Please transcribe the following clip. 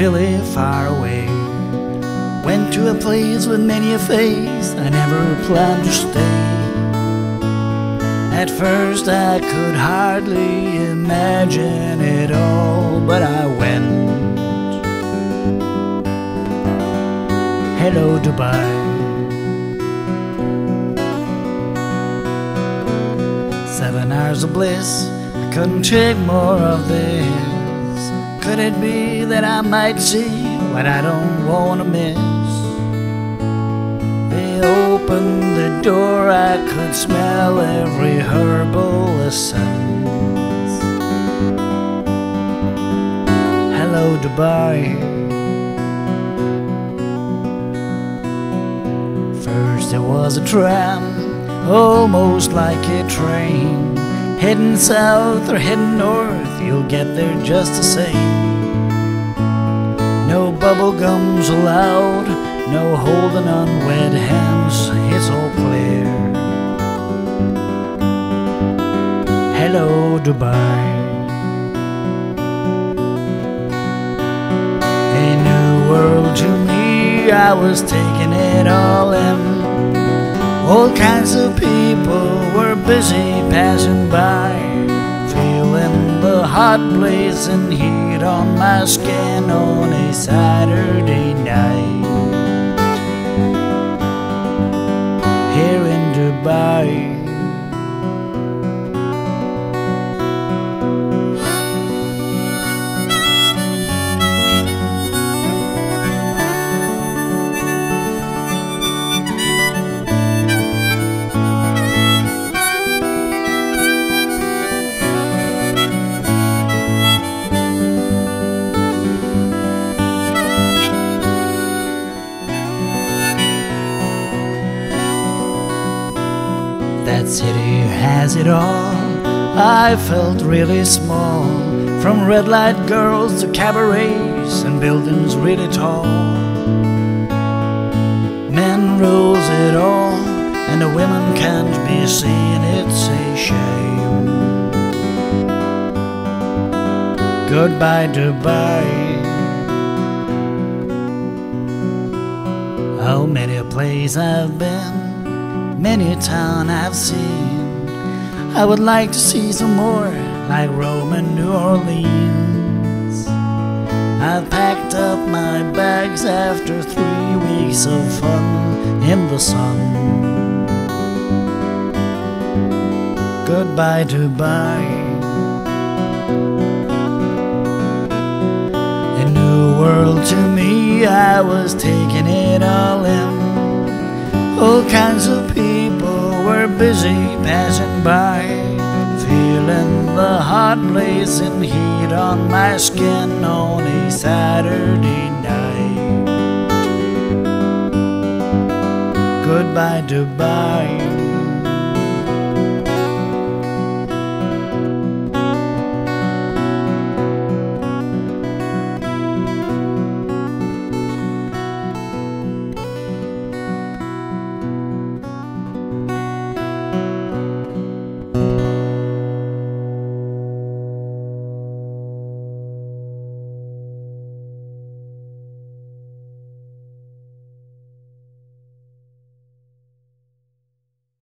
really far away. Went to a place with many a face I never planned to stay. At first I could hardly imagine it all, but I went. Hello, Dubai. 7 hours of bliss, I couldn't take more of this. Could it be that I might see what I don't want to miss? They opened the door, I could smell every herbal essence. Hello, Dubai. First there was a tram, almost like a train, heading south or heading north, you'll get there just the same. No bubble gums allowed, no holding on wet hands, it's all clear. Hello, Dubai. A new world to me, I was taking it all in. All kinds of people were busy passing by, feeling the hot blazing heat on my skin on a Saturday night here in Dubai. That city has it all. I felt really small, from red light girls to cabarets and buildings really tall. Men rules it all, and the women can't be seen, it's a shame. Goodbye, Dubai. Oh, many a place I've been, many a town I've seen. I would like to see some more, like Rome and New Orleans. I've packed up my bags after 3 weeks of fun in the sun. Goodbye, Dubai. A new world to me, I was taking it all in. All kinds of people were busy passing by, feeling the hot blazing heat on my skin on a Saturday night. Goodbye, Dubai.